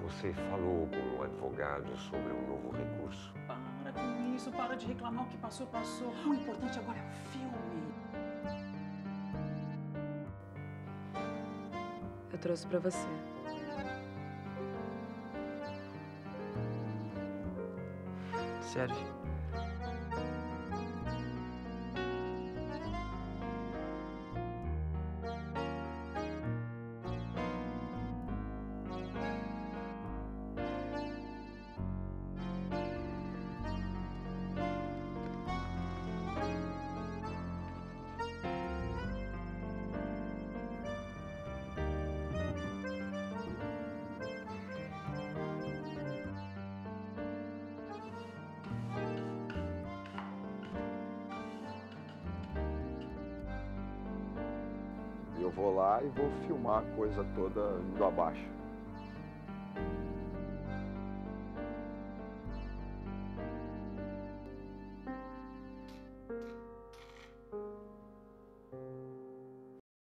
Você falou com o advogado sobre um novo recurso? Para com isso, para de reclamar. O que passou, passou. O importante agora é o filme. Eu trouxe pra você. Serve. Eu vou lá e vou filmar a coisa toda indo abaixo.